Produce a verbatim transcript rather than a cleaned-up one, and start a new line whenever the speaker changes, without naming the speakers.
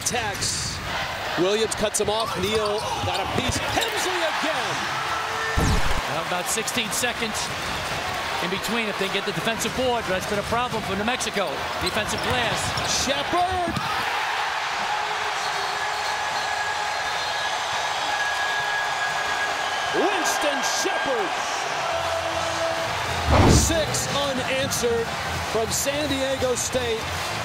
Aztecs. Williams cuts him off. Neal got a piece. Hemsley again.
Well, about sixteen seconds in between if they get the defensive board. But that's been a problem for New Mexico. Defensive glass.
Shepard. Winston Shepard. Six unanswered from San Diego State.